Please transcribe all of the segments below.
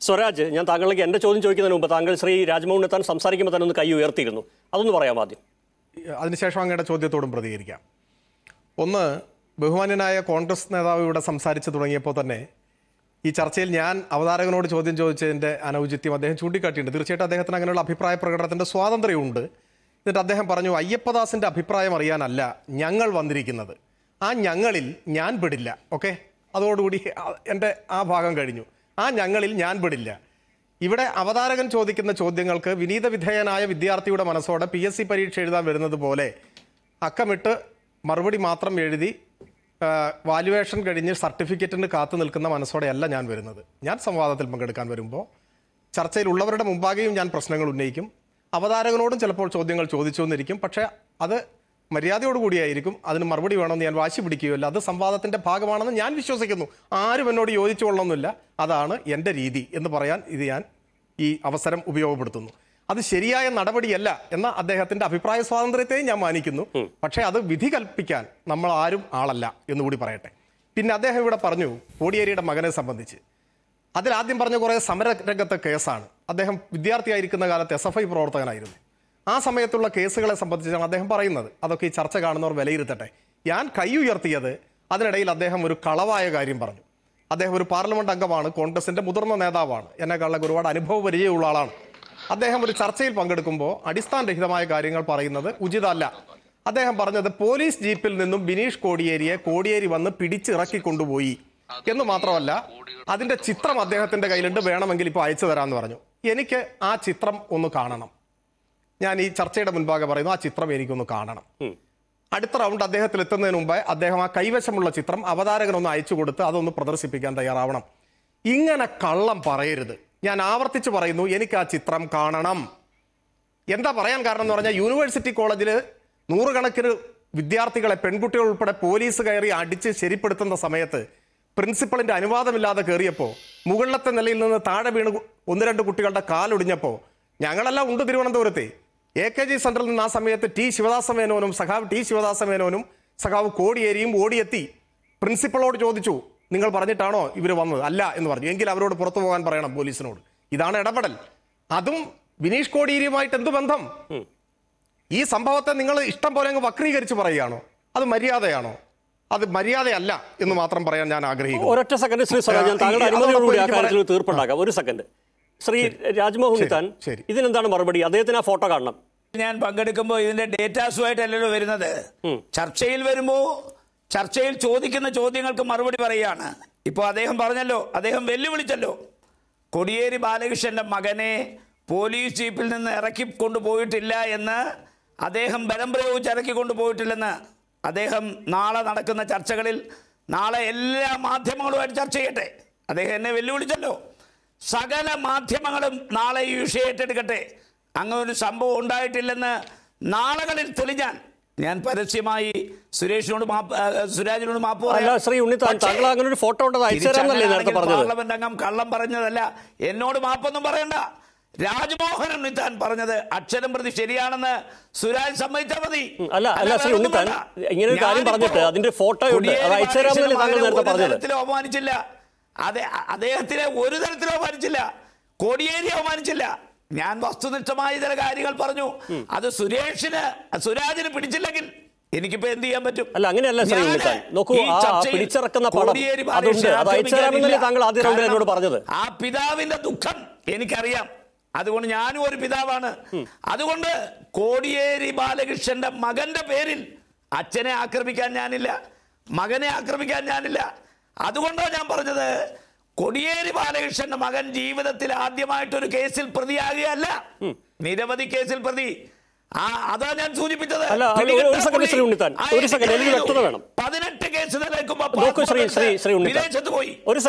Swaraj, ഞാൻ താങ്കളിലേക്ക് എൻ്റെ ചോദ്യം ചോദിക്കുന്നതിന് മുമ്പ് താങ്കൾ ശ്രീ രാജ്മോഹൻ ഉണ്ണിത്താൻ സംസാരിക്കുമ്പോൾ തന്നെ ഒന്ന് കൈ ഉയർത്തിയിരുന്നു. അതൊന്ന് പറയാം ആദ്യം. അതിനുശേഷം അങ്ങയുടെ ചോദ്യത്തോടും പ്രതികരിക്കാം. ഒന്ന്, ബഹുമാന്യനായ കോൺഗ്രസ് നേതാവ് ഇവിടെ സംസാരിച്ചു തുടങ്ങിയപ്പോൾ തന്നെ ഈ ചർച്ചയിൽ ഞാൻ അവതാരകനോട് ചോദ്യം ചോദിച്ചതിൻ്റെ അനൗചിത്യം അദ്ദേഹം ചൂണ്ടിക്കാട്ടിയിട്ടുണ്ട്. തീർച്ചയായിട്ടും അദ്ദേഹത്തിന് അങ്ങനെയുള്ള അഭിപ്രായ പ്രകടനത്തിൻ്റെ സ്വാതന്ത്ര്യമുണ്ട്. എന്നിട്ട് അദ്ദേഹം പറഞ്ഞു, അയ്യപ്പദാസിൻ്റെ അഭിപ്രായം അറിയാനല്ല ഞങ്ങൾ വന്നിരിക്കുന്നത്, ആ ഞങ്ങളിൽ ഞാൻ പെടില്ല. ഓക്കെ, അതോടുകൂടി എൻ്റെ ആ ഭാഗം കഴിഞ്ഞു. ആ ഞങ്ങളിൽ ഞാൻ പെടില്ല. ഇവിടെ അവതാരകൻ ചോദിക്കുന്ന ചോദ്യങ്ങൾക്ക് വിനീത വിധേയനായ വിദ്യാർത്ഥിയുടെ മനസ്സോടെ PSC പരീക്ഷ എഴുതാൻ വരുന്നത് പോലെ അക്കമിട്ട് മറുപടി മാത്രം എഴുതി വാല്യുവേഷൻ കഴിഞ്ഞ് സർട്ടിഫിക്കറ്റിന് കാത്തു നിൽക്കുന്ന മനസ്സോടെയല്ല ഞാൻ വരുന്നത്. ഞാൻ സംവാദത്തിൽ പങ്കെടുക്കാൻ വരുമ്പോൾ ചർച്ചയിലുള്ളവരുടെ മുമ്പാകെയും ഞാൻ പ്രശ്നങ്ങൾ ഉന്നയിക്കും. അവതാരകനോടും ചിലപ്പോൾ ചോദ്യങ്ങൾ ചോദിച്ചു എന്നിരിക്കും. പക്ഷേ അത് മര്യാദയോടുകൂടിയായിരിക്കും. അതിന് മറുപടി വേണമെന്ന് ഞാൻ വാശി പിടിക്കുകയല്ല. അത് സംവാദത്തിൻ്റെ ഭാഗമാണെന്ന് ഞാൻ വിശ്വസിക്കുന്നു. ആരും എന്നോട് യോജിച്ചു കൊള്ളണമെന്നില്ല. അതാണ് എൻ്റെ രീതി എന്ന് പറയാൻ ഞാൻ ഈ അവസരം ഉപയോഗപ്പെടുത്തുന്നു. അത് ശരിയായ നടപടിയല്ല എന്ന അദ്ദേഹത്തിൻ്റെ അഭിപ്രായ സ്വാതന്ത്ര്യത്തെയും ഞാൻ മാനിക്കുന്നു. പക്ഷേ അത് വിധി കൽപ്പിക്കാൻ നമ്മൾ ആരും ആളല്ല എന്നുകൂടി പറയട്ടെ. പിന്നെ അദ്ദേഹം ഇവിടെ പറഞ്ഞു കോടിയേരിയുടെ മകനെ സംബന്ധിച്ച്. അതിലാദ്യം പറഞ്ഞ കുറേ സമരരംഗത്തെ കേസാണ്. അദ്ദേഹം വിദ്യാർത്ഥിയായിരിക്കുന്ന കാലത്ത് SFI പ്രവർത്തകനായിരുന്നു. ആ സമയത്തുള്ള കേസുകളെ സംബന്ധിച്ചാണ് അദ്ദേഹം പറയുന്നത്. അതൊക്കെ ഈ ചർച്ച കാണുന്നവർ വിലയിരുത്തട്ടെ. ഞാൻ കൈ ഉയർത്തിയത് അതിനിടയിൽ അദ്ദേഹം ഒരു കളവായ കാര്യം പറഞ്ഞു. അദ്ദേഹം ഒരു പാർലമെന്റ് അംഗമാണ്, കോൺഗ്രസിന്റെ മുതിർന്ന നേതാവാണ്, എന്നെക്കാളൊക്കെ ഒരുപാട് അനുഭവ പരിചയമുള്ള ആളാണ്. അദ്ദേഹം ഒരു ചർച്ചയിൽ പങ്കെടുക്കുമ്പോൾ അടിസ്ഥാനരഹിതമായ കാര്യങ്ങൾ പറയുന്നത് ഉചിതമല്ല. അദ്ദേഹം പറഞ്ഞത് പോലീസ് ജീപ്പിൽ നിന്നും ബിനീഷ് കോടിയേരി വന്ന് പിടിച്ചിറക്കി കൊണ്ടുപോയി എന്ന് മാത്രമല്ല, അതിന്റെ ചിത്രം അദ്ദേഹത്തിന്റെ കയ്യിലുണ്ട്, വേണമെങ്കിൽ ഇപ്പോൾ അയച്ചു തരാമെന്ന് പറഞ്ഞു. എനിക്ക് ആ ചിത്രം ഒന്ന് കാണണം. ഞാൻ ഈ ചർച്ചയുടെ മുൻപാകെ പറയുന്നു, ആ ചിത്രം എനിക്കൊന്ന് കാണണം. അടുത്ത റൗണ്ട് അദ്ദേഹത്തിൽ എത്തുന്നതിന് മുമ്പ് അദ്ദേഹം ആ കൈവശമുള്ള ചിത്രം അവതാരകനൊന്ന് അയച്ചു കൊടുത്ത് അതൊന്ന് പ്രദർശിപ്പിക്കാൻ തയ്യാറാവണം. ഇങ്ങനെ കള്ളം പറയരുത്. ഞാൻ ആവർത്തിച്ച് പറയുന്നു, എനിക്ക് ആ ചിത്രം കാണണം. എന്താ പറയാൻ കാരണം എന്ന് പറഞ്ഞാൽ, യൂണിവേഴ്സിറ്റി കോളേജിൽ നൂറുകണക്കിന് വിദ്യാർത്ഥികളെ, പെൺകുട്ടികൾ ഉൾപ്പെടെ പോലീസ് കയറി അടിച്ച് ശരിപ്പെടുത്തുന്ന സമയത്ത് പ്രിൻസിപ്പളിന്റെ അനുവാദമില്ലാതെ കയറിയപ്പോൾ മുകളിലത്തെ നിലയിൽ നിന്ന് താഴെ വീണ് 1-2 കുട്ടികളുടെ കാലൊടിഞ്ഞപ്പോൾ ഞങ്ങളെല്ലാം ഉണ്ട് തിരുവനന്തപുരത്തെ AKG സെന്ററിൽ നിന്ന് ആ സമയത്ത് സഖാവ് ടി ശിവദാസമേനോനും സഖാവ് കോടിയേരിയും ഓടിയെത്തി പ്രിൻസിപ്പളോട് ചോദിച്ചു, നിങ്ങൾ പറഞ്ഞിട്ടാണോ ഇവർ വന്നത്? അല്ല എന്ന് പറഞ്ഞു. എങ്കിൽ അവരോട് പുറത്തു പോകാൻ പറയണം പോലീസിനോട്. ഇതാണ് ഇടപെടൽ. അതും ബിനീഷ് കോടിയേരിയുമായിട്ട് എന്ത് ബന്ധം? ഈ സംഭവത്തെ നിങ്ങൾ ഇഷ്ടം പോലെ അങ്ങ് വക്രീകരിച്ച് പറയുകയാണോ? അത് മര്യാദയാണോ? അത് മര്യാദയല്ല എന്ന് മാത്രം പറയാൻ ഞാൻ ആഗ്രഹിക്കുന്നു. ഒരൊറ്റ സെക്കൻഡ് ശ്രീ സ്വരാജ്, ഞാൻ താങ്കളുടെ അനുമതിയോടുകൂടി ആ കാര്യത്തിൽ തീർപ്പുണ്ടാക്കാം. ഒരു സെക്കൻഡ്. ശ്രീ രാജ്മോഹൻ ഉണ്ണിത്താൻ, ഇതിനെന്താണ് മറുപടി? അദ്ദേഹത്തിന് ആ ഫോട്ടോ കാണണം. ഞാൻ പങ്കെടുക്കുമ്പോൾ ഇതിന്റെ ഡേറ്റാസുമായിട്ടല്ലല്ലോ വരുന്നത്. ചർച്ചയിൽ വരുമ്പോ ചർച്ചയിൽ ചോദിക്കുന്ന ചോദ്യങ്ങൾക്ക് മറുപടി പറയുകയാണ്. ഇപ്പോൾ അദ്ദേഹം പറഞ്ഞല്ലോ, അദ്ദേഹം വെല്ലുവിളിച്ചല്ലോ, കോടിയേരി ബാലകൃഷ്ണന്റെ മകനെ പോലീസ് ജീപ്പിൽ നിന്ന് ഇറക്കി കൊണ്ടുപോയിട്ടില്ല എന്ന്, അദ്ദേഹം ബലം പ്രയോഗിച്ച് ഇറക്കി കൊണ്ടുപോയിട്ടില്ലെന്ന് അദ്ദേഹം നാളെ നടക്കുന്ന ചർച്ചകളിൽ, നാളെ എല്ലാ മാധ്യമങ്ങളുമായിട്ട് ചർച്ച ചെയ്യട്ടെ. അദ്ദേഹം എന്നെ വെല്ലുവിളിച്ചല്ലോ. സകല മാധ്യമങ്ങളും നാളെ ഈ വിഷയം ഏറ്റെടുക്കട്ടെ. അങ്ങനെ ഒരു സംഭവം ഉണ്ടായിട്ടില്ലെന്ന് നാളുകളിൽ തെളിഞ്ഞാൽ ഞാൻ പരസ്യമായി സുരാജിനോട് മാപ്പ് പാർലമെന്റ് അംഗം കള്ളം പറഞ്ഞതല്ല, എന്നോട് മാപ്പൊന്നും പറയണ്ട. രാജ്മോഹൻ ഉണ്ണിത്താൻ പറഞ്ഞത് അക്ഷരം പ്രതി ശരിയാണെന്ന് സുരാജ് സമ്മതിച്ചാൽ മതി. അവമാനിച്ചില്ല, അദ്ദേഹത്തിനെ ഒരു തരത്തിലും അവമാനിച്ചില്ല, കോടിയേരി അവമാനിച്ചില്ല. ഞാൻ വസ്തുനിഷ്ഠമായ ചില കാര്യങ്ങൾ പറഞ്ഞു. അത് സുരാജിന് പിടിച്ചില്ലെങ്കിൽ എനിക്കിപ്പോ എന്ത് ചെയ്യാൻ പറ്റും? അല്ല, അങ്ങനെയല്ല ശ്രീ ഉണ്ണിത്താൻ. നോക്കൂ, പിടിച്ചിറക്കുന്ന പടം ആ പിതാവിന്റെ ദുഃഖം എനിക്കറിയാം. അതുകൊണ്ട് ഞാനും ഒരു പിതാവാണ്. അതുകൊണ്ട് കോടിയേരി ബാലകൃഷ്ണന്റെ മകന്റെ പേരിൽ അച്ഛനെ ആക്രമിക്കാൻ ഞാനില്ല, മകനെ ആക്രമിക്കാൻ ഞാനില്ല. അതുകൊണ്ടാണ് ഞാൻ പറഞ്ഞത്, കോടിയേരി ബാലകൃഷ്ണന്റെ മകൻ ജീവിതത്തിൽ ആദ്യമായിട്ടൊരു കേസിൽ പ്രതിയാകുകയല്ല, നിരവധി കേസിൽ പ്രതി. അതാ ഞാൻ സൂചിപ്പിച്ചത്. 18 കേസ് നിലനിൽക്കുമ്പോൾ വിദേശത്ത് പോയി.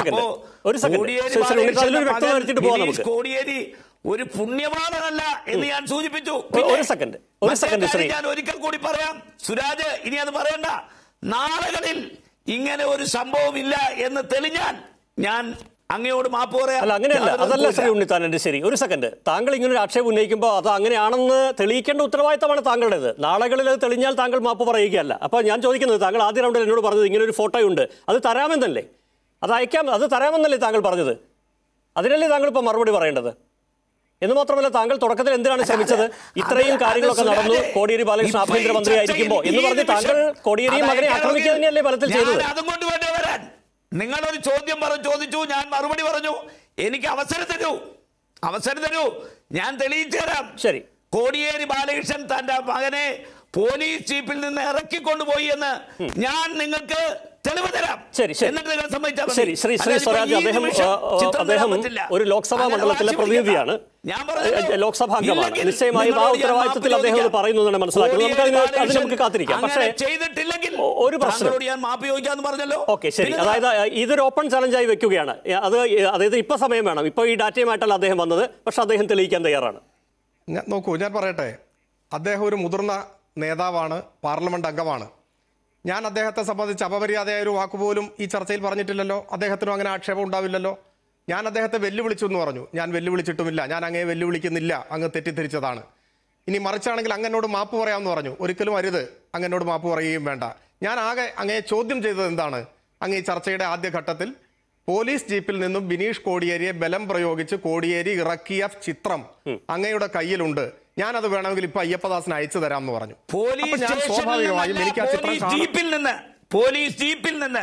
കോടിയേരി ഒരു പുണ്യവാനല്ല എന്ന് ഞാൻ സൂചിപ്പിച്ചു. ഞാൻ ഒരിക്കൽ കൂടി പറയാം സുരാജ്, ഇനി അത് പറയണ്ട. നാളുകളിൽ ഇങ്ങനെ ഒരു സംഭവമില്ല എന്ന് തെളിഞ്ഞാൽ ഞാൻ അങ്ങയോട് മാപ്പ് പറയാം. അല്ല, അങ്ങനെയല്ല, അതല്ല ശ്രീ ഉണ്ണിത്താൻ. എൻ്റെ ശരി, ഒരു സെക്കൻഡ്. താങ്കൾ ഇങ്ങനെ ഒരു ആക്ഷേപം ഉന്നയിക്കുമ്പോൾ അത് അങ്ങനെയാണെന്ന് തെളിയിക്കേണ്ട ഉത്തരവാദിത്തമാണ് താങ്കളുടേത്. നാളുകളിൽ അത് തെളിഞ്ഞാൽ താങ്കൾ മാപ്പ് പറയുകയല്ല. അപ്പോൾ ഞാൻ ചോദിക്കുന്നത്, താങ്കൾ ആദ്യ റൗണ്ടിൽ എന്നോട് പറഞ്ഞത് ഇങ്ങനെ ഒരു ഫോട്ടോയുണ്ട്, അത് തരാമെന്നല്ലേ? അത് അയക്കാം, അത് തരാമെന്നല്ലേ താങ്കൾ പറഞ്ഞത്? അതിനല്ലേ താങ്കൾ ഇപ്പോൾ മറുപടി പറയേണ്ടത്? എന്ന് മാത്രമല്ല, താങ്കൾ തുടക്കത്തിൽ എന്തിനാണ് ശ്രമിച്ചത്? ഇത്രയും കാര്യങ്ങളൊക്കെ നടന്നു, കോടിയേരി ബാലകൃഷ്ണൻ ആഭ്യന്തരമന്ത്രി ആയിരിക്കുമ്പോൾ എന്ന് പറഞ്ഞ് താങ്കൾ കോടിയേരിയും മകനെ ആക്രമിക്കുക തന്നെയല്ലേ ഫലത്തിൽ ചെയ്തത്? അതുകൊണ്ട് വേണ്ടി വരാൻ നിങ്ങളൊരു ചോദ്യം ചോദിച്ചു, ഞാൻ മറുപടി പറഞ്ഞു. എനിക്ക് അവസരം തരൂ, ഞാൻ തെളിയിച്ചു തരാം. ശരി. കോടിയേരി ബാലകൃഷ്ണൻ തന്റെ മകനെ പോലീസ് ജീപ്പിൽ നിന്ന് ഇറക്കിക്കൊണ്ടുപോയി എന്ന് ഞാൻ നിങ്ങൾക്ക് തെളിവ് തരാം. എന്നിട്ട് നിങ്ങൾ സമ്മതിച്ചാൽ ശരി. ശ്രീ സ്വരാജ്, അദ്ദേഹം ഒരു ലോക്സഭാ മണ്ഡലത്തിലെ പ്രതിനിധിയാണ്, ലോക്സഭാ അംഗമാണ്. നിശ്ചയമായും ആ ഉത്തരവാദിത്തത്തിൽ അദ്ദേഹം ഇത് പറയുന്നു എന്നാണ് മനസ്സിലാക്കുന്നത്. നമുക്ക് കാത്തിരിക്കാം. പക്ഷേ ചെയ്തിട്ടില്ലെങ്കിൽ ഒരു പ്രശ്നം ഞാൻ മാപ്പ് ചോദിക്കാന്ന് പറഞ്ഞല്ലോ. ഓക്കെ, ശരി. അതായത് ഇതൊരു ഓപ്പൺ ചലഞ്ചായി വെക്കുകയാണ്. അതായത് ഇപ്പൊ സമയം വേണം. ഇപ്പൊ ഈ ഡാറ്റയുമായിട്ടല്ല അദ്ദേഹം വന്നത്, പക്ഷെ അദ്ദേഹം തെളിയിക്കാൻ തയ്യാറാണ്. നോക്കൂ, ഞാൻ പറയട്ടെ, അദ്ദേഹം ഒരു മുതിർന്ന നേതാവാണ്, പാർലമെന്റ് അംഗമാണ്. ഞാൻ അദ്ദേഹത്തെ സംബന്ധിച്ച് അപമര്യാദയായ ഒരു വാക്കുപോലും ഈ ചർച്ചയിൽ പറഞ്ഞിട്ടില്ലല്ലോ. അദ്ദേഹത്തിനും അങ്ങനെ ആക്ഷേപം ഉണ്ടാവില്ലല്ലോ. ഞാൻ അദ്ദേഹത്തെ വെല്ലുവിളിച്ചു എന്ന് പറഞ്ഞു. ഞാൻ വെല്ലുവിളിച്ചിട്ടുമില്ല. ഞാൻ അങ്ങേ വെല്ലുവിളിക്കുന്നില്ല, അങ്ങ് തെറ്റിദ്ധരിച്ചതാണ്. ഇനി മറിച്ചാണെങ്കിൽ അങ്ങനോട് മാപ്പ് പറയാമെന്ന് പറഞ്ഞു. ഒരിക്കലും അരുത്, അങ്ങനോട് മാപ്പ് പറയുകയും വേണ്ട. ഞാൻ ആകെ അങ്ങേ ചോദ്യം ചെയ്തത് എന്താണ്? അങ്ങ് ഈ ചർച്ചയുടെ ആദ്യഘട്ടത്തിൽ പോലീസ് ജീപ്പിൽ നിന്നും ബിനീഷ് കോടിയേരിയെ ബലം പ്രയോഗിച്ച് കോടിയേരി ഇറക്കിയ ചിത്രം അങ്ങയുടെ കയ്യിലുണ്ട്, ഞാനത് വേണമെങ്കിൽ ഇപ്പൊ അയ്യപ്പദാസിന് അയച്ചു തരാം എന്ന് പറഞ്ഞു. ഞാൻ സ്വാഭാവികമായും എനിക്ക് ആ ചിത്രം പോലീസ് ജീപ്പിൽ നിന്ന്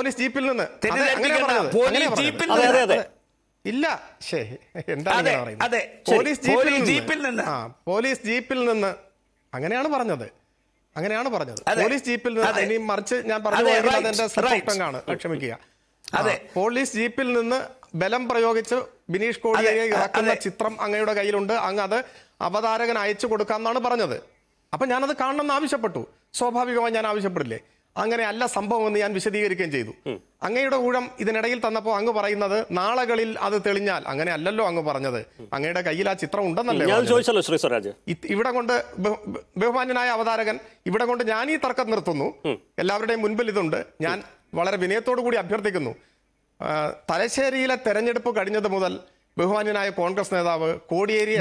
ഇല്ല, എന്താണ് പറയുന്നത്? പോലീസ് ജീപ്പിൽ നിന്ന് അങ്ങനെയാണ് പറഞ്ഞത്. പോലീസ് ജീപ്പിൽ നിന്ന്. ഇനി മറിച്ച് ഞാൻ പറഞ്ഞു അതെന്റെ ശ്രദ്ധയാണ്, ക്ഷമിക്കുക. പോലീസ് ജീപ്പിൽ നിന്ന് ബലം പ്രയോഗിച്ച് ബിനീഷ് കോടിയേരിയെ ഇറക്കുന്ന ചിത്രം അങ്ങയുടെ കയ്യിലുണ്ട്, അങ്ങ് അത് അവതാരകൻ അയച്ചു കൊടുക്കാമെന്നാണ് പറഞ്ഞത്. അപ്പൊ ഞാനത് കാണണമെന്ന് ആവശ്യപ്പെട്ടു. സ്വാഭാവികമായി ഞാൻ ആവശ്യപ്പെടില്ലേ? അങ്ങനെ അല്ല സംഭവം എന്ന് ഞാൻ വിശദീകരിക്കുകയും ചെയ്തു. അങ്ങയുടെ ഊഴം ഇതിനിടയിൽ തന്നപ്പോൾ അങ്ങ് പറയുന്നത് നാളുകളിൽ അത് തെളിഞ്ഞാൽ, അങ്ങനെ അല്ലല്ലോ അങ്ങ് പറഞ്ഞത്. അങ്ങയുടെ കയ്യിൽ ആ ചിത്രം ഉണ്ടെന്നല്ലേ ശ്രീ സ്വരാജ്. ഇവിടെ കൊണ്ട് ബഹുമാന്യനായ അവതാരകൻ, ഇവിടെ കൊണ്ട് ഞാൻ ഈ തർക്കം നിർത്തുന്നു. എല്ലാവരുടെയും മുൻപിൽ ഇതുണ്ട്. ഞാൻ വളരെ വിനയത്തോടു കൂടി അഭ്യർത്ഥിക്കുന്നു. തലശ്ശേരിയിലെ തെരഞ്ഞെടുപ്പ് കഴിഞ്ഞത് മുതൽ ബഹുമാന്യനായ കോൺഗ്രസ് നേതാവ് കോടിയേരിയെ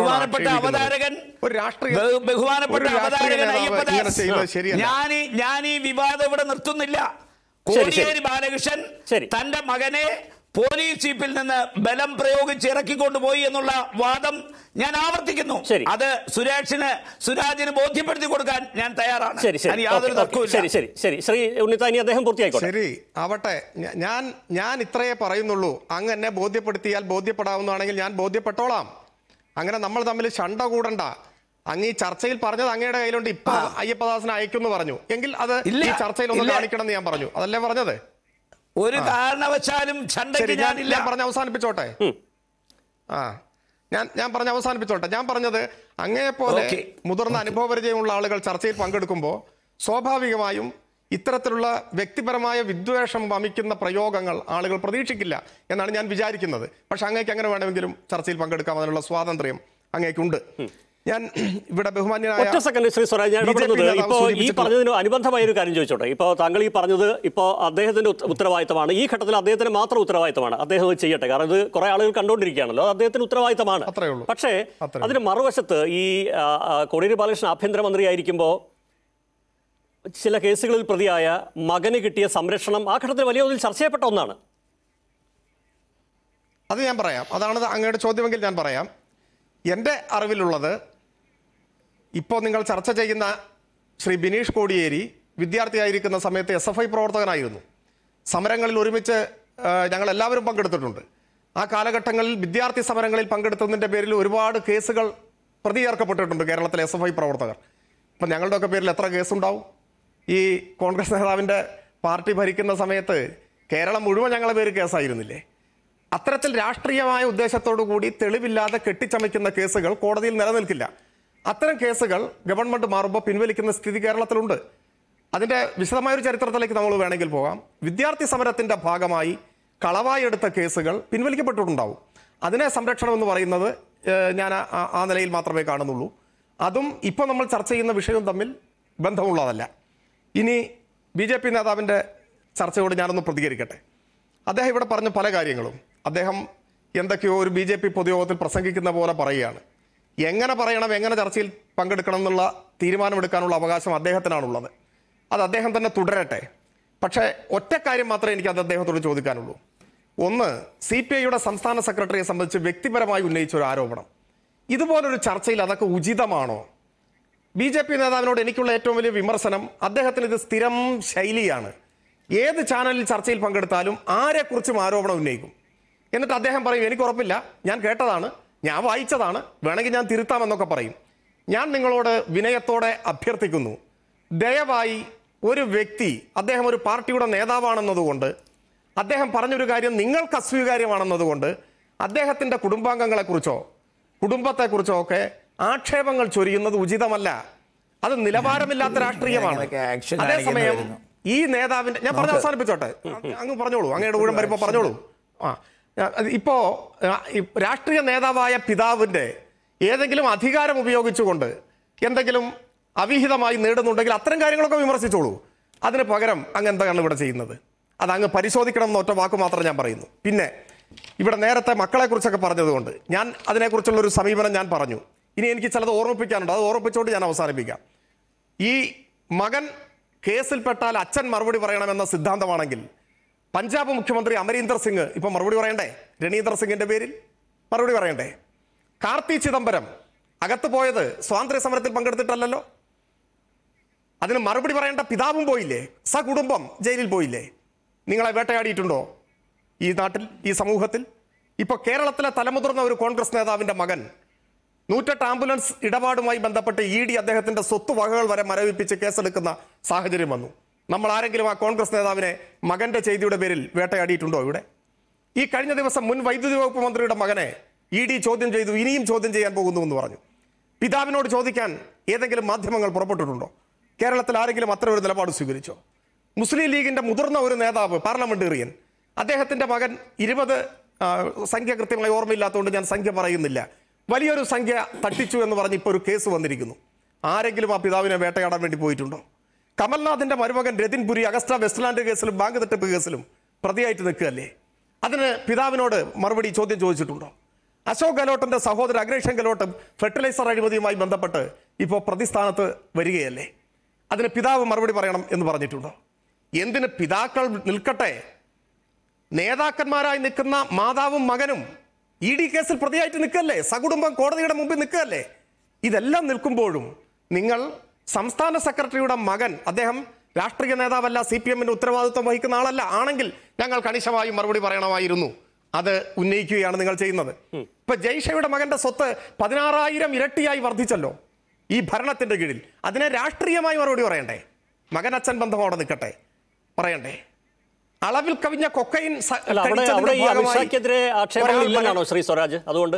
ഞാൻ ഈ വിവാദം ഇവിടെ നിർത്തുന്നില്ല. കോടിയേരി ബാലകൃഷ്ണൻ തന്റെ മകനെ പോലീസ് ജീപ്പിൽ നിന്ന് ബലം പ്രയോഗിച്ച് ഇറക്കിക്കൊണ്ടുപോയി എന്നുള്ള വാദം ഞാൻ ആവർത്തിക്കുന്നു. അത് സുരാജിന് ബോധ്യപ്പെടുത്തി കൊടുക്കാൻ ഞാൻ തയ്യാറാണ്. ശ്രീ ഉണ്ണിത്താൻ, അദ്ദേഹം പൂർത്തിയായിക്കോട്ടെ. ശരി ആവട്ടെ. ഞാൻ ഇത്രയേ പറയുന്നുള്ളൂ. അങ്ങ് എന്നെ ബോധ്യപ്പെടുത്തിയാൽ ബോധ്യപ്പെടാവുന്നതാണെങ്കിൽ ഞാൻ ബോധ്യപ്പെട്ടോളാം. അങ്ങനെ നമ്മൾ തമ്മിൽ ശണ്ട കൂടണ്ട. അങ്ങ് ഈ ചർച്ചയിൽ പറഞ്ഞത് അങ്ങയുടെ കയ്യിലുണ്ട്, ഇപ്പൊ അയ്യപ്പദാസിനെ അയക്കുമെന്ന് പറഞ്ഞു. എങ്കിൽ അത് ഈ ചർച്ചയിൽ ഒന്ന് കാണിക്കണം എന്ന് ഞാൻ പറഞ്ഞു. അതല്ലേ പറഞ്ഞത്? ഒരു കാരണവശാലും ഞാൻ പറഞ്ഞ അവസാനിപ്പിച്ചോട്ടെ. ഞാൻ പറഞ്ഞത് അങ്ങേപോലെ മുതിർന്ന അനുഭവപരിചയമുള്ള ആളുകൾ ചർച്ചയിൽ പങ്കെടുക്കുമ്പോൾ സ്വാഭാവികമായും ഇത്തരത്തിലുള്ള വ്യക്തിപരമായ വിദ്വേഷം വമിക്കുന്ന പ്രയോഗങ്ങൾ ആളുകൾ പ്രതീക്ഷിക്കില്ല എന്നാണ് ഞാൻ വിചാരിക്കുന്നത്. പക്ഷെ അങ്ങേക്ക് അങ്ങനെ വേണമെങ്കിലും ചർച്ചയിൽ പങ്കെടുക്കാം, അതിനുള്ള സ്വാതന്ത്ര്യം അങ്ങേക്കുണ്ട്. ഞാൻ ഇവിടെ ബഹുമാന്യനായ ഒറ്റ സെക്കൻഡ് ശ്രീ സ്വരാജ്, ഞാൻ ഇടപെടുന്നത് ഇപ്പോൾ ഈ പറഞ്ഞതിന് അനുബന്ധമായ ഒരു കാര്യം ചോദിച്ചോട്ടെ. ഇപ്പോൾ താങ്കൾ ഈ പറഞ്ഞത് ഇപ്പോൾ അദ്ദേഹത്തിന്റെ ഉത്തരവാദിത്തമാണ്, ഈ ഘട്ടത്തിൽ അദ്ദേഹത്തിന് മാത്രം ഉത്തരവാദിത്തമാണ്, അദ്ദേഹം ചെയ്യട്ടെ. കാരണം ഇത് കുറെ ആളുകൾ കണ്ടുകൊണ്ടിരിക്കുകയാണല്ലോ, അദ്ദേഹത്തിന് ഉത്തരവാദിത്തമാണ്. പക്ഷേ അതിന് മറുവശത്ത് ഈ കോടിയേരി ബാലകൃഷ്ണൻ ആഭ്യന്തരമന്ത്രി ആയിരിക്കുമ്പോൾ ചില കേസുകളിൽ പ്രതിയായ മകന് കിട്ടിയ സംരക്ഷണം ആ ഘട്ടത്തിൽ വലിയ തോതിൽ ചർച്ച ചെയ്യപ്പെട്ട ഒന്നാണ്. അത് ഞാൻ പറയാം. അതാണ് അങ്ങയുടെ ചോദ്യമെങ്കിൽ ഞാൻ പറയാം. എൻ്റെ അറിവിലുള്ളത്, ഇപ്പോൾ നിങ്ങൾ ചർച്ച ചെയ്യുന്ന ശ്രീ ബിനീഷ് കോടിയേരി വിദ്യാർത്ഥിയായിരിക്കുന്ന സമയത്ത് SFI പ്രവർത്തകനായിരുന്നു. സമരങ്ങളിൽ ഒരുമിച്ച് ഞങ്ങൾ എല്ലാവരും പങ്കെടുത്തിട്ടുണ്ട്. ആ കാലഘട്ടങ്ങളിൽ വിദ്യാർത്ഥി സമരങ്ങളിൽ പങ്കെടുത്തതിൻ്റെ പേരിൽ ഒരുപാട് കേസുകൾ പ്രതി ചേർക്കപ്പെട്ടിട്ടുണ്ട് കേരളത്തിലെ SFI പ്രവർത്തകർ. അപ്പം ഞങ്ങളുടെയൊക്കെ പേരിൽ എത്ര കേസുണ്ടാവും? ഈ കോൺഗ്രസ് നേതാവിൻ്റെ പാർട്ടി ഭരിക്കുന്ന സമയത്ത് കേരളം മുഴുവൻ ഞങ്ങളുടെ പേര് കേസായിരുന്നില്ലേ? അത്തരത്തിൽ രാഷ്ട്രീയമായ ഉദ്ദേശത്തോടു കൂടി തെളിവില്ലാതെ കെട്ടിച്ചമയ്ക്കുന്ന കേസുകൾ കോടതിയിൽ നിലനിൽക്കില്ല. അത്തരം കേസുകൾ ഗവൺമെന്റ് മാറുമ്പോൾ പിൻവലിക്കുന്ന സ്ഥിതി കേരളത്തിലുണ്ട്. അതിൻ്റെ വിശദമായൊരു ചരിത്രത്തിലേക്ക് നമ്മൾ വേണമെങ്കിൽ പോകാം. വിദ്യാർത്ഥി സമരത്തിൻ്റെ ഭാഗമായി കളവായി എടുത്ത കേസുകൾ പിൻവലിക്കപ്പെട്ടിട്ടുണ്ടാവും. അതിനെ സംരക്ഷണം എന്ന് പറയുന്നത് ഞാൻ ആ നിലയിൽ മാത്രമേ കാണുന്നുള്ളൂ. അതും ഇപ്പോൾ നമ്മൾ ചർച്ച ചെയ്യുന്ന വിഷയവും തമ്മിൽ ബന്ധമുള്ളതല്ല. ഇനി BJP നേതാവിൻ്റെ ചർച്ചയോട് ഞാനൊന്ന് പ്രതികരിക്കട്ടെ. അദ്ദേഹം ഇവിടെ പറഞ്ഞ പല കാര്യങ്ങളും അദ്ദേഹം എന്തൊക്കെയോ ഒരു BJP പൊതുയോഗത്തിൽ പ്രസംഗിക്കുന്ന പോലെ പറയുകയാണ്. എങ്ങനെ പറയണം, എങ്ങനെ ചർച്ചയിൽ പങ്കെടുക്കണം എന്നുള്ള തീരുമാനമെടുക്കാനുള്ള അവകാശം അദ്ദേഹത്തിനാണുള്ളത്. അത് അദ്ദേഹം തന്നെ തുടരട്ടെ. പക്ഷേ ഒറ്റ കാര്യം മാത്രമേ എനിക്ക് അത് അദ്ദേഹത്തോട് ചോദിക്കാനുള്ളൂ. ഒന്ന്, CPIയുടെ സംസ്ഥാന സെക്രട്ടറിയെ സംബന്ധിച്ച് വ്യക്തിപരമായി ഉന്നയിച്ച ഒരു ആരോപണം. ഇതുപോലൊരു ചർച്ചയിൽ അതൊക്കെ ഉചിതമാണോ? BJP നേതാവിനോട് എനിക്കുള്ള ഏറ്റവും വലിയ വിമർശനം, അദ്ദേഹത്തിന് ഇത് സ്ഥിരം ശൈലിയാണ്. ഏത് ചാനലിൽ ചർച്ചയിൽ പങ്കെടുത്താലും ആരെക്കുറിച്ചും ആരോപണം ഉന്നയിക്കും. എന്നിട്ട് അദ്ദേഹം പറയും, എനിക്ക് ഉറപ്പില്ല, ഞാൻ കേട്ടതാണ്, ഞാൻ വായിച്ചതാണ്, വേണമെങ്കിൽ ഞാൻ തിരുത്താമെന്നൊക്കെ പറയും. ഞാൻ നിങ്ങളോട് വിനയത്തോടെ അഭ്യർത്ഥിക്കുന്നു, ദയവായി ഒരു വ്യക്തി അദ്ദേഹം ഒരു പാർട്ടിയുടെ നേതാവാണെന്നതുകൊണ്ട്, അദ്ദേഹം പറഞ്ഞൊരു കാര്യം നിങ്ങൾക്ക് അസ്വീകാര്യമാണെന്നതുകൊണ്ട് അദ്ദേഹത്തിൻ്റെ കുടുംബാംഗങ്ങളെക്കുറിച്ചോ കുടുംബത്തെക്കുറിച്ചോ ഒക്കെ ആക്ഷേപങ്ങൾ ചൊരിയുന്നത് ഉചിതമല്ല. അത് നിലവാരമില്ലാത്ത രാഷ്ട്രീയമാണ്. അതേസമയം ഈ നേതാവിന്റെ, ഞാൻ പറഞ്ഞ് അവസാനിപ്പിച്ചോട്ടെ, അങ്ങ് പറഞ്ഞോളൂ, അങ്ങയുടെ ഊഴം വരുമ്പോൾ പറഞ്ഞോളൂ. ഇപ്പോ രാഷ്ട്രീയ നേതാവായ പിതാവിന്റെ ഏതെങ്കിലും അധികാരം ഉപയോഗിച്ചുകൊണ്ട് എന്തെങ്കിലും അവിഹിതമായി നേടുന്നുണ്ടെങ്കിൽ അത്തരം കാര്യങ്ങളൊക്കെ വിമർശിച്ചോളൂ. അതിന് പകരം അങ്ങ് എന്താണ് ഇവിടെ ചെയ്യുന്നത്? അത് അങ്ങ് പരിശോധിക്കണം എന്ന ഒറ്റ വാക്ക് മാത്രം ഞാൻ പറയുന്നു. പിന്നെ ഇവിടെ നേരത്തെ മക്കളെക്കുറിച്ചൊക്കെ പറഞ്ഞതുകൊണ്ട് ഞാൻ അതിനെക്കുറിച്ചുള്ളൊരു സമീപനം ഞാൻ പറഞ്ഞു. ഇനി എനിക്ക് ചിലത് ഓർമ്മിപ്പിക്കാനുണ്ട്, അത് ഓർമ്മിച്ചുകൊണ്ട് ഞാൻ അവസാനിപ്പിക്കാം. ഈ മകൻ കേസിൽപ്പെട്ടാൽ അച്ഛൻ മറുപടി പറയണമെന്ന സിദ്ധാന്തമാണെങ്കിൽ പഞ്ചാബ് മുഖ്യമന്ത്രി അമരീന്ദർ സിംഗ് ഇപ്പൊ മറുപടി പറയണ്ടേ? രവീന്ദർ സിംഗിന്റെ പേരിൽ മറുപടി പറയണ്ടേ? കാർത്തി ചിദംബരം അകത്ത് പോയത് സ്വാതന്ത്ര്യ സമരത്തിൽ പങ്കെടുത്തിട്ടല്ലോ. അതിന് മറുപടി പറയേണ്ട പിതാവും പോയില്ലേ? സകുടുംബം ജയിലിൽ പോയില്ലേ? നിങ്ങളെ വേട്ടയാടിയിട്ടുണ്ടോ ഈ നാട്ടിൽ, ഈ സമൂഹത്തിൽ? ഇപ്പൊ കേരളത്തിലെ തലമുതിർന്ന ഒരു കോൺഗ്രസ് നേതാവിന്റെ മകൻ 108 ആംബുലൻസ് ഇടപാടുമായി ബന്ധപ്പെട്ട് ED അദ്ദേഹത്തിന്റെ സ്വത്തുവകകൾ വരെ മരവിപ്പിച്ച് കേസെടുക്കുന്ന സാഹചര്യം വന്നു. നമ്മൾ ആരെങ്കിലും ആ കോൺഗ്രസ് നേതാവിനെ മകന്റെ ചെയ്തിയുടെ പേരിൽ വേട്ടയാടിയിട്ടുണ്ടോ ഇവിടെ? ഈ കഴിഞ്ഞ ദിവസം മുൻ വൈദ്യുതി വകുപ്പ് മന്ത്രിയുടെ മകനെ ED ചോദ്യം ചെയ്തു, ഇനിയും ചോദ്യം ചെയ്യാൻ പോകുന്നു എന്ന് പറഞ്ഞു. പിതാവിനോട് ചോദിക്കാൻ ഏതെങ്കിലും മാധ്യമങ്ങൾ പുറപ്പെട്ടിട്ടുണ്ടോ? കേരളത്തിൽ ആരെങ്കിലും അത്ര ഒരു നിലപാട് സ്വീകരിച്ചോ? മുസ്ലിം ലീഗിന്റെ മുതിർന്ന ഒരു നേതാവ്, പാർലമെന്റേറിയൻ, അദ്ദേഹത്തിന്റെ മകൻ 20 സംഖ്യ കൃത്യമായി ഓർമ്മയില്ലാത്തതുകൊണ്ട് ഞാൻ സംഖ്യ പറയുന്നില്ല, വലിയൊരു സംഖ്യ തട്ടിച്ചു എന്ന് പറഞ്ഞ് ഇപ്പോൾ ഒരു കേസ് വന്നിരിക്കുന്നു. ആരെങ്കിലും ആ പിതാവിനെ വേട്ടയാടാൻ വേണ്ടി പോയിട്ടുണ്ടോ? കമൽനാഥിന്റെ മരുമകൻ രതിൻ പുരി അഗസ്റ്റ വെസ്റ്റ്ലാൻഡ് കേസിലും ബാങ്ക് തട്ടിപ്പ് കേസിലും പ്രതിയായിട്ട് നിൽക്കുകയല്ലേ? അതിന് പിതാവിനോട് മറുപടി ചോദ്യം ചോദിച്ചിട്ടുണ്ടോ? അശോക് ഗെഹ്ലോട്ടിന്റെ സഹോദരൻ അഗ്രേഷൻ ഗെഹ്ലോട്ടും ഫെർട്ടിലൈസർ അഴിമതിയുമായി ബന്ധപ്പെട്ട് ഇപ്പോൾ പ്രതിസ്ഥാനത്ത് വരികയല്ലേ? അതിന് പിതാവ് മറുപടി പറയണം എന്ന് പറഞ്ഞിട്ടുണ്ടോ? എന്തിന് പിതാക്കൾ നിൽക്കട്ടെ, നേതാക്കന്മാരായി നിൽക്കുന്ന മാതാവും മകനും ED കേസിൽ പ്രതിയായിട്ട് നിൽക്കല്ലേ? സകുടുംബം കോടതിയുടെ മുമ്പിൽ നിൽക്കുകയല്ലേ? ഇതെല്ലാം നിൽക്കുമ്പോഴും നിങ്ങൾ സംസ്ഥാന സെക്രട്ടറിയുടെ മകൻ, അദ്ദേഹം രാഷ്ട്രീയ നേതാവല്ല, CPMന്റെ ഉത്തരവാദിത്വം വഹിക്കുന്ന ആളല്ല, ആണെങ്കിൽ ഞങ്ങൾ കണിശമായി മറുപടി പറയണമായിരുന്നു, അത് ഉന്നയിക്കുകയാണ് നിങ്ങൾ ചെയ്യുന്നത്. ഇപ്പൊ ജയ്ഷയുടെ മകന്റെ സ്വത്ത് 16,000 ഇരട്ടിയായി വർദ്ധിച്ചല്ലോ ഈ ഭരണത്തിന്റെ കീഴിൽ. അതിനെ രാഷ്ട്രീയമായി മറുപടി പറയണ്ടേ? മകൻ അച്ഛൻ ബന്ധം അവിടെ നിൽക്കട്ടെ, പറയണ്ടേ? അളവിൽ കവിഞ്ഞ കൊക്കൈൻ ശ്രീ സ്വരാജ്, അതുകൊണ്ട്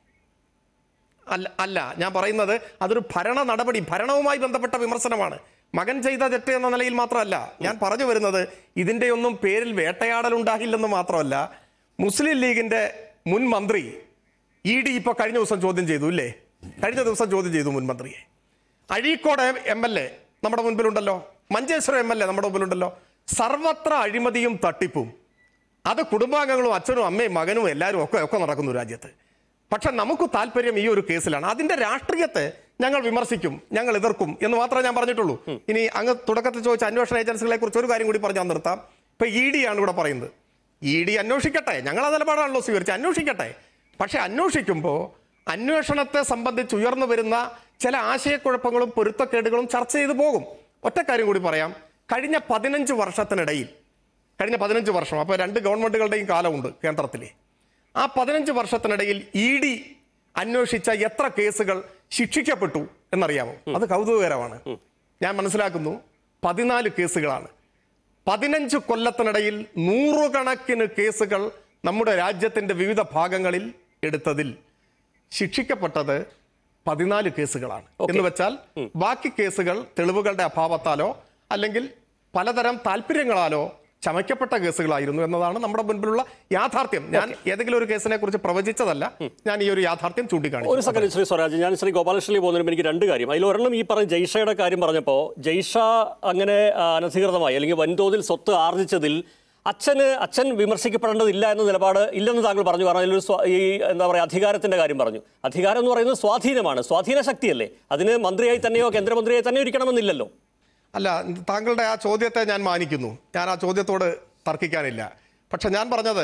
അല്ല ഞാൻ പറയുന്നത് അതൊരു ഭരണ നടപടി, ഭരണവുമായി ബന്ധപ്പെട്ട വിമർശനമാണ്. മകൻ ചെയ്ത തെറ്റ് എന്ന നിലയിൽ മാത്രമല്ല ഞാൻ പറഞ്ഞു വരുന്നത്. ഇതിന്റെയൊന്നും പേരിൽ വേട്ടയാടൽ ഉണ്ടാകില്ലെന്ന് മാത്രമല്ല, മുസ്ലിം ലീഗിന്റെ മുൻ മന്ത്രി ED ഇപ്പൊ കഴിഞ്ഞ ദിവസം ചോദ്യം ചെയ്തു ഇല്ലേ? കഴിഞ്ഞ ദിവസം ചോദ്യം ചെയ്തു മുൻ മന്ത്രിയെ. അഴീക്കോട് MLA നമ്മുടെ മുൻപിലുണ്ടല്ലോ, മഞ്ചേശ്വരം MLA നമ്മുടെ മുൻപിലുണ്ടല്ലോ. സർവത്ര അഴിമതിയും തട്ടിപ്പും, അത് കുടുംബാംഗങ്ങളും അച്ഛനും അമ്മയും മകനും എല്ലാവരും ഒക്കെ നടക്കുന്നു രാജ്യത്ത്. പക്ഷെ നമുക്ക് താല്പര്യം ഈ ഒരു കേസിലാണ്. അതിന്റെ രാഷ്ട്രീയത്തെ ഞങ്ങൾ വിമർശിക്കും, ഞങ്ങൾ എതിർക്കും എന്ന് മാത്രമേ ഞാൻ പറഞ്ഞിട്ടുള്ളൂ. ഇനി അങ്ങ് തുടക്കത്തിൽ ചോദിച്ച അന്വേഷണ ഏജൻസികളെ കുറിച്ച് ഒരു കാര്യം കൂടി പറഞ്ഞാൽ നിർത്താം. ഇപ്പൊ ED ആണ് ഇവിടെ പറയുന്നത്. ED അന്വേഷിക്കട്ടെ, ഞങ്ങൾ ആ നിലപാടാണല്ലോ സ്വീകരിച്ച്, അന്വേഷിക്കട്ടെ. പക്ഷെ അന്വേഷിക്കുമ്പോൾ അന്വേഷണത്തെ സംബന്ധിച്ച് ഉയർന്നു വരുന്ന ചില ആശയക്കുഴപ്പങ്ങളും പൊരുത്തക്കേടുകളും ചർച്ച ചെയ്തു പോകും. ഒറ്റ കാര്യം കൂടി പറയാം. കഴിഞ്ഞ 15 വർഷത്തിനിടയിൽ, കഴിഞ്ഞ 15 വർഷം, അപ്പോൾ 2 ഗവൺമെന്റുകളുടെയും കാലമുണ്ട് കേന്ദ്രത്തിലെ, ആ 15 വർഷത്തിനിടയിൽ ED അന്വേഷിച്ച എത്ര കേസുകൾ ശിക്ഷിക്കപ്പെട്ടു എന്നറിയാമോ? അത് കൗതുകകരമാണ്. ഞാൻ മനസ്സിലാക്കുന്നു 14 കേസുകളാണ്. 15 കൊല്ലത്തിനിടയിൽ 100 കണക്കിന് കേസുകൾ നമ്മുടെ രാജ്യത്തിന്റെ വിവിധ ഭാഗങ്ങളിൽ എടുത്തതിൽ ശിക്ഷിക്കപ്പെട്ടത് 14 കേസുകളാണ്. എന്ന് വെച്ചാൽ ബാക്കി കേസുകൾ തെളിവുകളുടെ അഭാവത്താലോ അല്ലെങ്കിൽ പലതരം താല്പര്യങ്ങളാലോ ചമയ്ക്കപ്പെട്ട കേസുകളായിരുന്നു എന്നതാണ് നമ്മുടെ മുൻപിലുള്ള യാഥാർത്ഥ്യം. ഞാൻ ഏതെങ്കിലും ഒരു കേസിനെ കുറിച്ച് പ്രവചിച്ചതല്ല, ഞാൻ ഈ ഒരു യാഥാർത്ഥ്യം ചൂണ്ടിക്കാണിച്ചു. ഒരു സെക്കൻഡ് ശ്രീ സ്വരാജ്, ഞാൻ ശ്രീ ഗോപാലകൃഷ്ണനിൽ പോകുന്നതിന് എനിക്ക് 2 കാര്യം. അതിലൊരെണ്ണം ഈ പറഞ്ഞ ജയ്ഷയുടെ കാര്യം പറഞ്ഞപ്പോൾ, ജയ്ഷ അങ്ങനെ അനധികൃതമായി അല്ലെങ്കിൽ വൻതോതിൽ സ്വത്ത് ആർജിച്ചതിൽ അച്ഛൻ വിമർശിക്കപ്പെടേണ്ടതില്ല എന്ന നിലപാട് ഇല്ലെന്ന് താങ്കൾ പറഞ്ഞു. കാരണം അതിലൊരു ഈ എന്താ പറയുക, അധികാരത്തിന്റെ കാര്യം പറഞ്ഞു. അധികാരം എന്ന് പറയുന്നത് സ്വാധീനമാണ്, സ്വാധീന ശക്തിയല്ലേ. അതിന് മന്ത്രിയായി തന്നെയോ കേന്ദ്രമന്ത്രിയായി തന്നെയോ ഇരിക്കണമെന്നില്ലല്ലോ. അല്ല, താങ്കളുടെ ആ ചോദ്യത്തെ ഞാൻ മാനിക്കുന്നു, ഞാൻ ആ ചോദ്യത്തോട് തർക്കിക്കാനില്ല. പക്ഷെ ഞാൻ പറഞ്ഞത്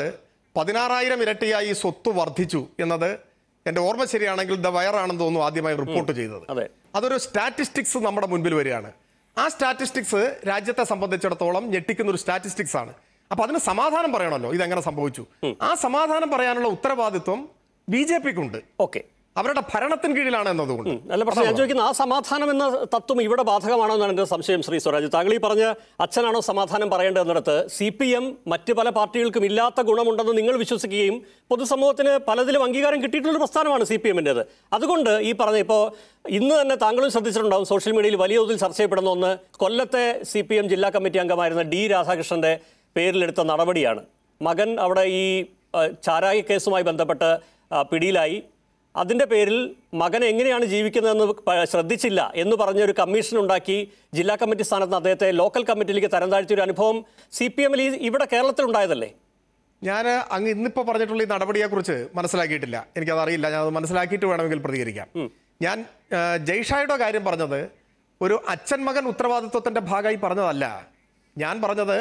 16,000 ഇരട്ടിയായി സ്വത്ത് വർദ്ധിച്ചു എന്നത് എൻ്റെ ഓർമ്മ ശരിയാണെങ്കിൽ ദ വയറാണെന്ന് തോന്നുന്നു ആദ്യമായി റിപ്പോർട്ട് ചെയ്തത്. അതൊരു സ്റ്റാറ്റിസ്റ്റിക്സ് നമ്മുടെ മുൻപിൽ വരികയാണ്. ആ സ്റ്റാറ്റിസ്റ്റിക്സ് രാജ്യത്തെ സംബന്ധിച്ചിടത്തോളം ഞെട്ടിക്കുന്ന ഒരു സ്റ്റാറ്റിസ്റ്റിക്സ് ആണ്. അപ്പൊ അതിന് സമാധാനം പറയണമല്ലോ, ഇതെങ്ങനെ സംഭവിച്ചു. ആ സമാധാനം പറയാനുള്ള ഉത്തരവാദിത്വം BJPക്കുണ്ട്. അവരുടെ ഭരണത്തിന് കീഴിലാണ് എന്നതുകൊണ്ട്. അല്ല, പക്ഷേ ഞാൻ ചോദിക്കുന്ന ആ സമാധാനം എന്ന തത്വം ഇവിടെ ബാധകമാണോ എന്നാണ് എൻ്റെ സംശയം. ശ്രീ സ്വരാജ്, താങ്കൾ ഈ പറഞ്ഞ അച്ഛനാണോ സമാധാനം പറയേണ്ടതെന്നിടത്ത് CPM മറ്റ് പല പാർട്ടികൾക്കും ഇല്ലാത്ത ഗുണമുണ്ടെന്ന് നിങ്ങൾ വിശ്വസിക്കുകയും പൊതുസമൂഹത്തിന് പലതിലും അംഗീകാരം കിട്ടിയിട്ടുള്ള പ്രസ്ഥാനമാണ് CPMൻ്റേത്. അതുകൊണ്ട് ഈ പറഞ്ഞ ഇപ്പോൾ ഇന്ന് തന്നെ താങ്കളും ശ്രദ്ധിച്ചിട്ടുണ്ടാവും, സോഷ്യൽ മീഡിയയിൽ വലിയ തോതിൽ ചർച്ച ചെയ്യപ്പെടുന്ന ഒന്ന് കൊല്ലത്തെ CPM ജില്ലാ കമ്മിറ്റി അംഗമായിരുന്ന D രാധാകൃഷ്ണന്റെ പേരിലെടുത്ത നടപടിയാണ്. മകൻ അവിടെ ഈ ചാരായ കേസുമായി ബന്ധപ്പെട്ട് പിടിയിലായി. അതിൻ്റെ പേരിൽ മകൻ എങ്ങനെയാണ് ജീവിക്കുന്നതെന്ന് ശ്രദ്ധിച്ചില്ല എന്ന് പറഞ്ഞൊരു കമ്മീഷൻ ഉണ്ടാക്കി ജില്ലാ കമ്മിറ്റി സ്ഥാനത്ത് അദ്ദേഹത്തെ ലോക്കൽ കമ്മിറ്റിയിലേക്ക് തരം താഴ്ത്തിയ ഒരു അനുഭവം CPMൽ ഇവിടെ കേരളത്തിൽ ഉണ്ടായതല്ലേ? ഞാൻ അങ്ങ് ഇന്നിപ്പോൾ പറഞ്ഞിട്ടുള്ള ഈ നടപടിയെക്കുറിച്ച് മനസ്സിലാക്കിയിട്ടില്ല, എനിക്കതറിയില്ല. ഞാൻ അത് മനസ്സിലാക്കിയിട്ട് വേണമെങ്കിൽ പ്രതികരിക്കാം. ഞാൻ ജയ്ഷായുടെ കാര്യം പറഞ്ഞത് ഒരു അച്ഛൻ മകൻ ഉത്തരവാദിത്വത്തിൻ്റെ ഭാഗമായി പറഞ്ഞതല്ല. ഞാൻ പറഞ്ഞത്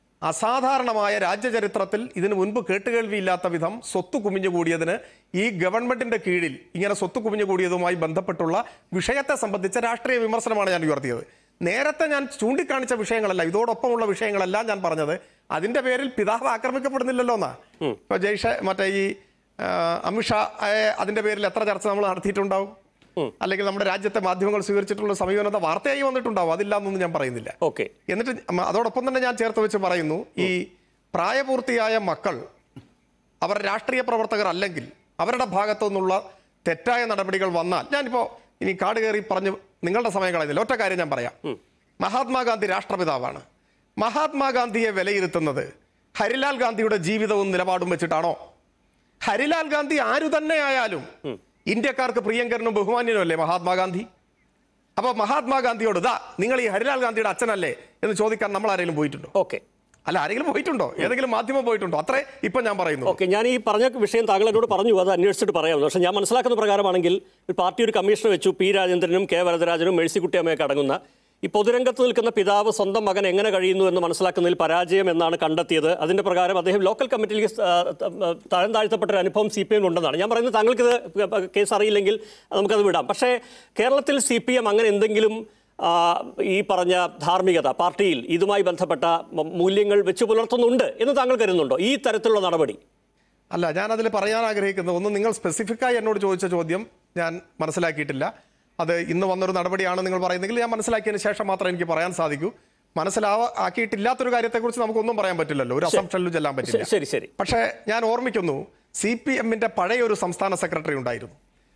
അസാധാരണമായ രാജ്യചരിത്രത്തിൽ ഇതിനു മുൻപ് കേട്ടുകേൾവിയില്ലാത്ത വിധം സ്വത്ത് കുമിഞ്ഞുകൂടിയതിന് ഈ ഗവൺമെന്റിന്റെ കീഴിൽ ഇങ്ങനെ സ്വത്ത് കുമിഞ്ഞുകൂടിയതുമായി ബന്ധപ്പെട്ടുള്ള വിഷയത്തെ സംബന്ധിച്ച രാഷ്ട്രീയ വിമർശനമാണ് ഞാൻ ഉയർത്തിയത്. നേരത്തെ ഞാൻ ചൂണ്ടിക്കാണിച്ച വിഷയങ്ങളല്ല, ഇതോടൊപ്പമുള്ള വിഷയങ്ങളെല്ലാം ഞാൻ പറഞ്ഞത് അതിന്റെ പേരിൽ പിതാവ് ആക്രമിക്കപ്പെടുന്നില്ലല്ലോ എന്നാ. ഇപ്പൊ മറ്റേ ഈ അമിത്ഷാ അതിന്റെ പേരിൽ എത്ര ചർച്ച നമ്മൾ നടത്തിയിട്ടുണ്ടാവും, അല്ലെങ്കിൽ നമ്മുടെ രാജ്യത്തെ മാധ്യമങ്ങൾ സ്വീകരിച്ചിട്ടുള്ള സമീപനത വാർത്തയായി വന്നിട്ടുണ്ടാവും. അതില്ലാന്നൊന്നും ഞാൻ പറയുന്നില്ല. എന്നിട്ട് അതോടൊപ്പം തന്നെ ഞാൻ ചേർത്ത് വെച്ച് പറയുന്നു, ഈ പ്രായപൂർത്തിയായ മക്കൾ അവർ രാഷ്ട്രീയ പ്രവർത്തകർ അല്ലെങ്കിൽ അവരുടെ ഭാഗത്തു നിന്നുള്ള തെറ്റായ നടപടികൾ വന്നാൽ, ഞാനിപ്പോ ഇനി കാട് കയറി പറഞ്ഞ് നിങ്ങളുടെ സമയം കളയുന്നില്ല, ഒറ്റ കാര്യം ഞാൻ പറയാം. മഹാത്മാഗാന്ധി രാഷ്ട്രപിതാവാണ്. മഹാത്മാഗാന്ധിയെ വിലയിരുത്തുന്നത് ഹരിലാൽ ഗാന്ധിയുടെ ജീവിതവും നിലപാടും വെച്ചിട്ടാണോ? ഹരിലാൽ ഗാന്ധി ആരു തന്നെ ആയാലും ഇന്ത്യക്കാർക്ക് പ്രിയങ്കരനും ബഹുമാന്യനും അല്ലേ മഹാത്മാഗാന്ധി? അപ്പൊ മഹാത്മാഗാന്ധിയോട് ദാ നിങ്ങൾ ഈ ഹരിലാൽ ഗാന്ധിയുടെ അച്ഛനല്ലേ എന്ന് ചോദിക്കാൻ നമ്മൾ ആരെങ്കിലും പോയിട്ടുണ്ടോ? അല്ല, ആരെങ്കിലും പോയിട്ടുണ്ടോ? ഏതെങ്കിലും മാധ്യമം പോയിട്ടുണ്ടോ? അത്രേ ഇപ്പൊ ഞാൻ പറയുന്നു. ഞാൻ ഈ പറഞ്ഞ വിഷയം താങ്കൾ എന്നോട് പറഞ്ഞു, അത് അന്വേഷിച്ചിട്ട് പറയാം. പക്ഷേ ഞാൻ മനസ്സിലാക്കുന്ന പ്രകാരമാണെങ്കിൽ പാർട്ടി ഒരു കമ്മീഷനെ വെച്ചു, P രാജേന്ദ്രനും K വരദരാജനും മേഴ്സിക്കുട്ടിയമ്മയൊക്കെ അടങ്ങുന്ന ഈ പൊതുരംഗത്ത് നിൽക്കുന്ന പിതാവ് സ്വന്തം മകൻ എങ്ങനെ കഴിയുന്നു എന്ന് മനസ്സിലാക്കുന്നതിൽ പരാജയം എന്നാണ് കണ്ടെത്തിയത്. അതിന്റെ പ്രകാരം അദ്ദേഹം ലോക്കൽ കമ്മിറ്റിയിലേക്ക് തരം താഴ്ത്തപ്പെട്ട ഒരു അനുഭവം CPM ഉണ്ടെന്നാണ് ഞാൻ പറയുന്നത്. താങ്കൾക്കിത് കേസ് അറിയില്ലെങ്കിൽ നമുക്കത് വിടാം. പക്ഷേ കേരളത്തിൽ CPM അങ്ങനെ എന്തെങ്കിലും ഈ പറഞ്ഞ ധാർമ്മികത പാർട്ടിയിൽ ഇതുമായി ബന്ധപ്പെട്ട മൂല്യങ്ങൾ വെച്ച് പുലർത്തുന്നുണ്ട് എന്ന് താങ്കൾ കരുതുന്നുണ്ടോ ഈ തരത്തിലുള്ള നടപടി? അല്ല, ഞാനതിൽ പറയാൻ ആഗ്രഹിക്കുന്നത്, ഒന്ന്, നിങ്ങൾ സ്പെസിഫിക്കായി എന്നോട് ചോദിച്ച ചോദ്യം ഞാൻ മനസ്സിലാക്കിയിട്ടില്ല. അത് ഇന്ന് വന്നൊരു നടപടിയാണ് നിങ്ങൾ പറയുന്നെങ്കിൽ ഞാൻ മനസ്സിലാക്കിയതിന് ശേഷം മാത്രമേ എനിക്ക് പറയാൻ സാധിക്കൂ. മനസ്സിലാക്കിയിട്ടില്ലാത്തൊരു കാര്യത്തെക്കുറിച്ച് നമുക്കൊന്നും പറയാൻ പറ്റില്ലല്ലോ, ഒരു അസംപ്ഷനിലും ചെല്ലാൻ പറ്റില്ല. ശരി. പക്ഷേ ഞാൻ ഓർമ്മിക്കുന്നു, CPMന്റെ പഴയ ഒരു സംസ്ഥാന സെക്രട്ടറി ഉണ്ടായിരുന്നു,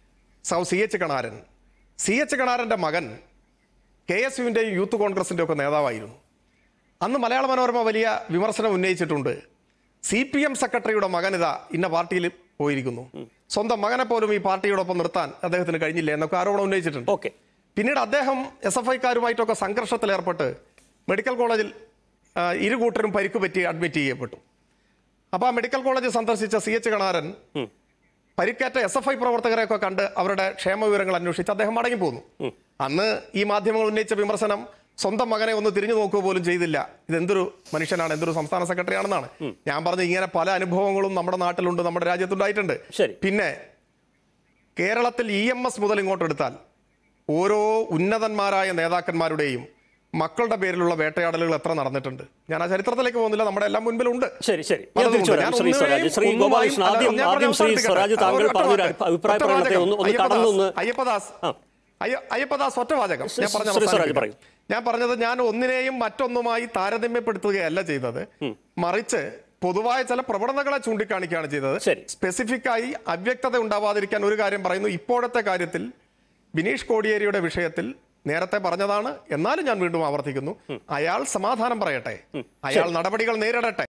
CH കണാരൻ. CH കണാരന്റെ മകൻ KSUവിന്റെയും യൂത്ത് കോൺഗ്രസിന്റെ ഒക്കെ നേതാവായിരുന്നു. അന്ന് മലയാള മനോരമ വലിയ വിമർശനം ഉന്നയിച്ചിട്ടുണ്ട്. CPM സെക്രട്ടറിയുടെ മകനിതാ ഇന്ന പാർട്ടിയിൽ പോയിരിക്കുന്നു, സ്വന്തം മകനെ പോലും ഈ പാർട്ടിയോടൊപ്പം നിർത്താൻ അദ്ദേഹത്തിന് കഴിഞ്ഞില്ല എന്നൊക്കെ ആരോപണം ഉന്നയിച്ചിട്ടുണ്ട്. പിന്നീട് അദ്ദേഹം SFIക്കാരുമായിട്ടൊക്കെ സംഘർഷത്തിലേർപ്പെട്ട് മെഡിക്കൽ കോളേജിൽ ഇരുകൂട്ടരും പരിക്ക് പറ്റി അഡ്മിറ്റ് ചെയ്യപ്പെട്ടു. അപ്പോൾ ആ മെഡിക്കൽ കോളേജ് സന്ദർശിച്ച CH കണാരൻ പരിക്കേറ്റ SFI പ്രവർത്തകരെയൊക്കെ കണ്ട് അവരുടെ ക്ഷേമവിവരങ്ങൾ അന്വേഷിച്ച് അദ്ദേഹം മടങ്ങിപ്പോന്നു. അന്ന് ഈ മാധ്യമങ്ങൾ ഉന്നയിച്ച വിമർശനം സ്വന്തം മകനെ ഒന്ന് തിരിഞ്ഞു നോക്കുക പോലും ചെയ്തില്ല, ഇതെന്തൊരു മനുഷ്യനാണ്, എന്തൊരു സംസ്ഥാന സെക്രട്ടറി ആണെന്നാണ്. ഞാൻ പറഞ്ഞ ഇങ്ങനെ പല അനുഭവങ്ങളും നമ്മുടെ നാട്ടിലുണ്ട്, നമ്മുടെ രാജ്യത്തുണ്ടായിട്ടുണ്ട്. പിന്നെ കേരളത്തിൽ EMS മുതൽ ഇങ്ങോട്ട് എടുത്താൽ ഓരോ ഉന്നതന്മാരായ നേതാക്കന്മാരുടെയും മക്കളുടെ പേരിലുള്ള വേട്ടയാടലുകൾ എത്ര നടന്നിട്ടുണ്ട്. ഞാൻ ആ ചരിത്രത്തിലേക്ക് പോകുന്നില്ല, നമ്മുടെ എല്ലാം മുൻപിലുണ്ട്. അയ്യപ്പദാസ് ഒറ്റ വാചകം ഞാൻ പറഞ്ഞത്, ഞാൻ ഒന്നിനെയും മറ്റൊന്നുമായി താരതമ്യപ്പെടുത്തുകയല്ല ചെയ്തത്, മറിച്ച് പൊതുവായ ചില പ്രവണതകളെ ചൂണ്ടിക്കാണിക്കുകയാണ് ചെയ്തത്. സ്പെസിഫിക്കായി അവ്യക്തത ഉണ്ടാവാതിരിക്കാൻ ഒരു കാര്യം പറയുന്നു. ഇപ്പോഴത്തെ കാര്യത്തിൽ ബിനീഷ് കോടിയേരിയുടെ വിഷയത്തിൽ നേരത്തെ പറഞ്ഞതാണ്, എന്നാലും ഞാൻ വീണ്ടും ആവർത്തിക്കുന്നു, അയാൾ സമാധാനം പറയട്ടെ, അയാൾ നടപടികൾ നേരിടട്ടെ.